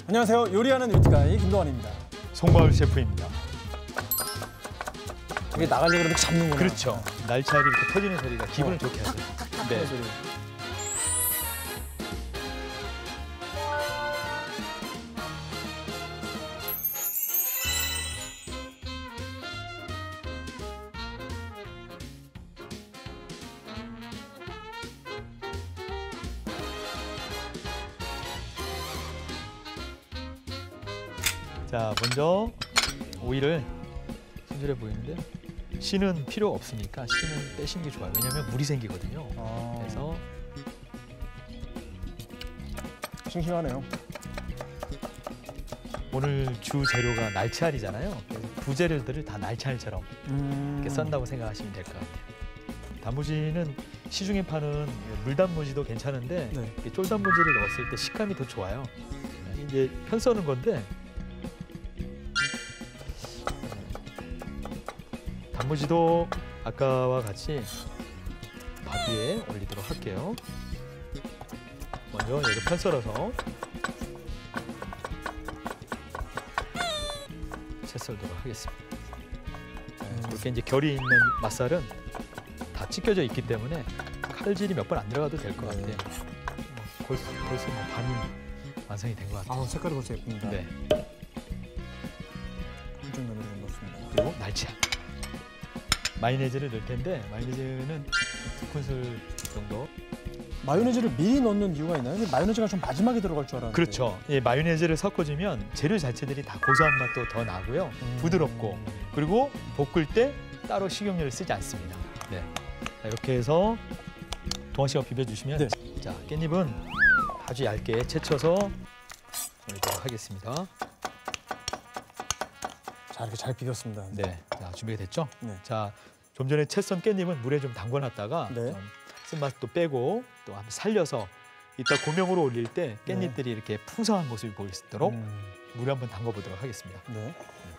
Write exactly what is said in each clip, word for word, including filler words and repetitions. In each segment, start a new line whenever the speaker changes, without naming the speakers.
안녕하세요. 요리하는 위트가이 김동완입니다.
송가을 셰프입니다.
이게 나가려고 그러면 잡는구나.
그렇죠. 날치알이 이렇게 터지는 소리가 기분을
어.
좋게 하죠.
탁탁탁
네.
하는 소리.
자, 먼저 오이를 손질해 보이는데 씨는 필요 없으니까 씨는 빼시는 게 좋아요. 왜냐하면 물이 생기거든요.
아.
그래서
싱싱하네요.
오늘 주 재료가 날치알이잖아요. 그래서 부재료들을 다 날치알처럼
음.
이렇게 썬다고 생각하시면 될 것 같아요. 단무지는 시중에 파는 물단무지도 괜찮은데
네.
이렇게 쫄단무지를 넣었을 때 식감이 더 좋아요. 이제 편 써는 건데 단무지도 아까와 같이 밥 위에 올리도록 할게요. 먼저 얘를 편 썰어서 채 썰도록 하겠습니다. 이렇게 이제 결이 있는 맛살은 다 찢겨져 있기 때문에 칼질이 몇 번 안 들어가도 될 것 같아요. 어, 벌써, 벌써 뭐 반이 완성이 된 것 같아요.
아, 색깔이 벌써 예쁩니다.
네.
한쪽 면으로 좀 넣습니다.
그리고 날치알. 마요네즈를 넣을 텐데 마요네즈는 두 큰술 정도.
마요네즈를 미리 넣는 이유가 있나요? 근데 마요네즈가 좀 마지막에 들어갈 줄 알았는데.
그렇죠. 예, 마요네즈를 섞어주면 재료 자체들이 다 고소한 맛도 더 나고요.
음.
부드럽고 그리고 볶을 때 따로 식용유를 쓰지 않습니다. 네. 자, 이렇게 해서 동환 씨가 비벼주시면
네.
자, 깻잎은 아주 얇게 채쳐서 올리도록 하겠습니다.
자, 이렇게 잘 비볐습니다.
네, 자 준비가 됐죠?
네.
자, 좀 전에 채 썬 깻잎은 물에 좀 담궈놨다가
네.
좀 쓴맛도 빼고 또 한번 살려서 이따 고명으로 올릴 때 깻잎들이 이렇게 풍성한 모습이 보일 수 있도록
음.
물에 한번 담궈보도록 하겠습니다.
네.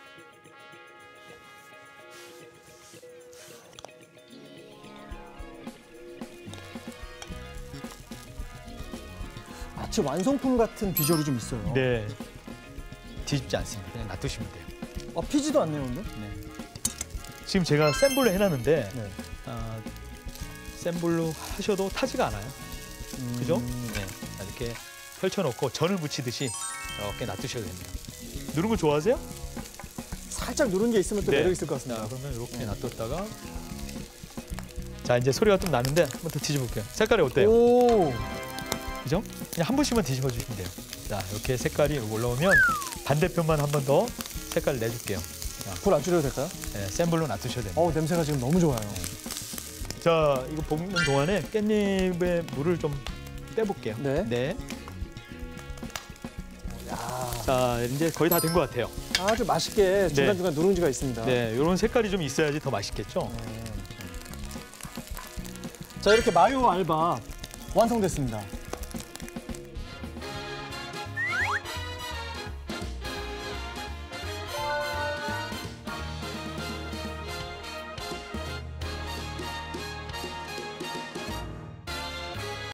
마치 완성품 같은 비주얼이 좀 있어요.
네, 뒤집지 않습니다. 그냥 놔두시면 돼요.
아, 피지도 않네요, 근데.
네. 지금 제가 센 불로 해놨는데
네.
어, 센 불로 하셔도 타지가 않아요.
음.
그죠? 네. 자, 이렇게 펼쳐놓고 전을 부치듯이 이렇게 놔두셔도 됩니다. 누른 거 좋아하세요?
살짝 누른 게 있으면 또
네.
매력 있을 것 같습니다.
자, 그러면 이렇게
네.
놔뒀다가 자, 이제 소리가 좀 나는데 한번 더 뒤집어볼게요. 색깔이 어때요?
오.
그죠? 그냥 한 번씩만 뒤집어 주시면 돼요. 자, 이렇게 색깔이 올라오면 반대편만 한 번 더 색깔을 내줄게요.
불 안 줄여도 될까요?
네, 센 불로 놔두셔야 됩니다.
어우, 냄새가 지금 너무 좋아요.
자, 이거 볶는 동안에 깻잎에 물을 좀 빼볼게요.
네.
네.
야,
자, 이제 거의 다 된 것 같아요.
아주 맛있게 중간중간 누룽지가 있습니다.
네, 이런 색깔이 좀 있어야지 더 맛있겠죠?
네. 자, 이렇게 마요 알밥 완성됐습니다.